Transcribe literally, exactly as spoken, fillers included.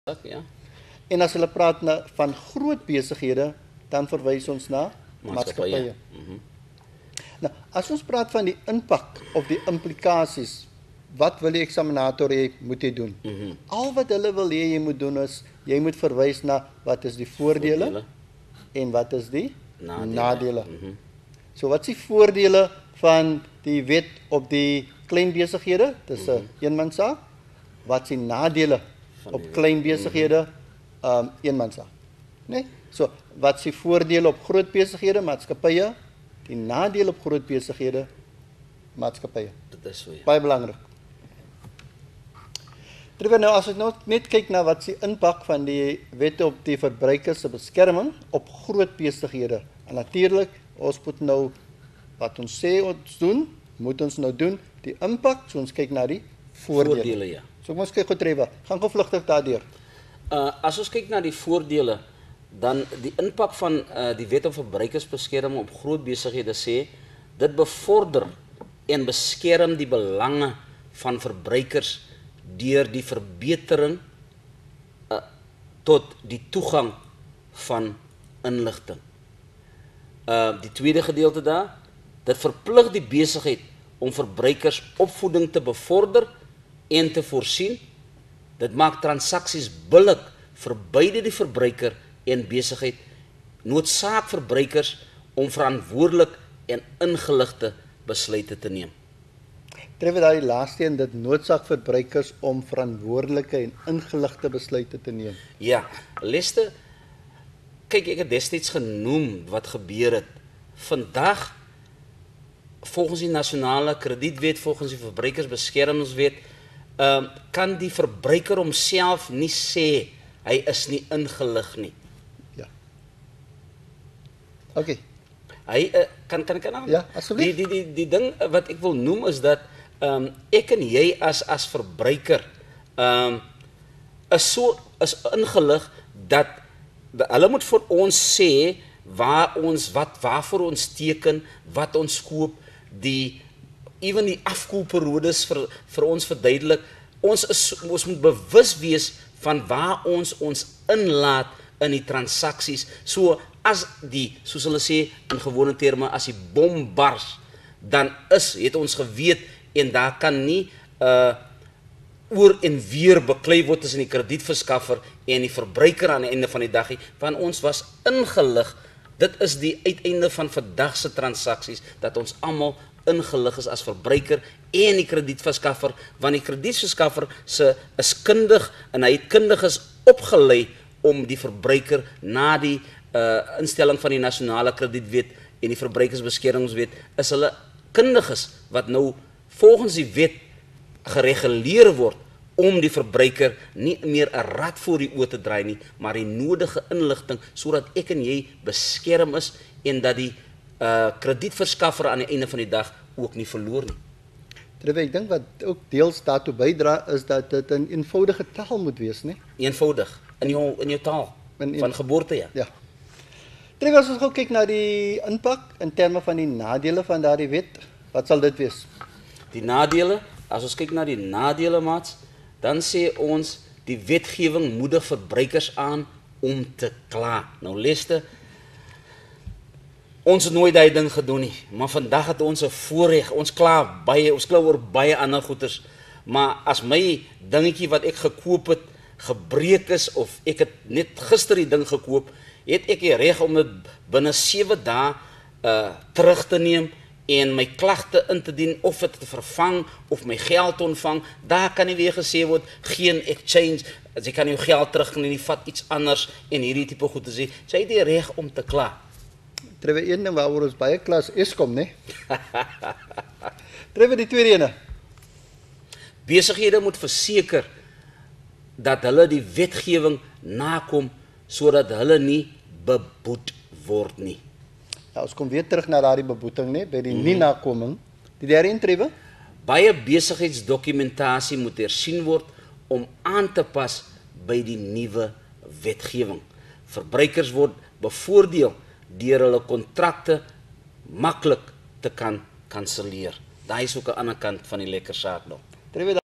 Ja. En as hulle praat na, van groot besighede, dan verwys ons na maatskappye. Mm -hmm. Nou, as ons praat van die impak of die implikasies, wat wil die eksaminator hê moet jy doen? Mm -hmm. Al wat hulle wil hê jy moet doen is, jy moet verwys na wat is die voordele, voordele. en wat is die nadele. nadele. Mm -hmm. So wat is die voordele van die wet op die klein besighede? Dis 'n mm -hmm. eenmanssaak. Wat is die nadele van op klein besighede? Mm -hmm. um, eenmanssaak. Nee? So wat is die voordele op groot besighede, maatskappye? Die nadele op groot besighede, maatskappye. Dit is so, ja. Baie belangrik. Terwyl nou as ek nou net kyk na wat is die impak van die wet op die verbruikers se beskerming op groot besighede. En natuurlik, ons moet nou wat ons sê ons doen, moet ons nou doen, die impak, so ons kyk na die voordele. Voordele, ja. So ons kyk goed Trevor, gaan gou vlugtig daardeur. Uh, as ons kyk na die voordele, dan die impak van uh, die wet op verbruikersbeskerming op groot besighede sê, dit bevorder en beskerm die belange van verbruikers deur die verbetering uh, tot die toegang van inligting. Uh, die tweede gedeelte daar, dit verplig die besigheid om verbruikers opvoeding te bevorder en te voorsien. Dit maak transaksies billik vir beide die verbruiker en besigheid, noodsaak verbruikers om verantwoordelik en ingeligte besluite te neem. Trevor, daai laaste een, dit noodsaak verbruikers om verantwoordelike en ingeligte besluite te neem. Ja, Leste, kyk, ek het destyds genoem wat gebeur het. Vandag, volgens die nasionale kredietwet, volgens die verbruikersbeskermingswet, uh, kan die verbruiker homself nie sê hy is nie ingelig nie. Ja. Oké. Okay. Hy uh, kan kan kan Ja, asseblief. Die die die die ding wat ek wil noem is dat ehm um, ek en jy as as verbruiker ehm um, is so is ingelig dat de, hulle moet vir ons sê waar ons wat waarvoor ons teken, wat ons koop, die ewen die afkoelperiodes vir vir ons verduidelik. Ons is ons moet bewus wees van waar ons ons inlaat in die transaksies. So as die, soos hulle sê in gewone terme, as die bom bars, dan is, het ons geweet, en daar kan nie uh, oor en weer beklei word tussen die kredietverskaffer en die verbruiker aan die einde van die dag, want ons was ingelig. Dit is die uiteinde van vandag se transaksies, dat ons almal ingelig is as verbruiker en die kredietverskaffer, want die kredietverskaffer se is kundig en hy het kundig is opgelei om die verbruiker na die uh, instelling van die nasionale kredietwet en die verbruikersbeskermingswet is hulle kundiges wat nou volgens die wet gereguleer word om die verbruiker nie meer 'n rad voor die oë te draai nie, maar die nodige inligting sodat ek en jy beskerm is en dat die uh, kredietverskaffer aan die einde van die dag ook nie verloor nie. Terwyl ek dink wat ook deels daartoe bydra is dat dit 'n eenvoudige taal moet wees, né? Eenvoudig in jou in jou taal in, in, van geboorte, ja. Ja. Terwyl as ons gou kyk na die impak in terme van die nadele van daardie wet, wat sal dit wees? Die nadele, as ons kyk na die nadele, maats, dan sê ons die wetgewing moedig verbruikers aan om te kla. Nou Leste, ons het nooit daai ding gedoen nie, maar vandag het ons 'n voorreg. Ons kla baie, ons kla oor baie ander goeders. Maar as my dingetjie wat ek gekoop het gebreek is of ek het net gister die ding gekoop, het ek die reg om dit binne sewe dae uh terug te neem en my klagte in te dien of dit te vervang of my geld te ontvang. Daar kan nie weer gesê word geen exchange, as jy kan jou geld terugneem, vat iets anders en hierdie tipe goed te sê. Sy het die reg om te kla. Terwyl een ding waaroor ons baie klas Eskom, né? Terwyl die tweede ene. Besighede moet verseker dat hulle die wetgewing nakom sodat hulle nie beboet word nie. Ja, ons kom weer terug na daardie beboeting, né, by die mm-hmm. nie nakoming. Die derde een, Trevor? Baie besigheidsdokumentasie moet hersien word om aan te pas by die nuwe wetgewing. Verbruikers word bevoordeel deur hulle kontrakte maklik te kan kanselleer. Daai is ook 'n ander kant van die lekker saak nog.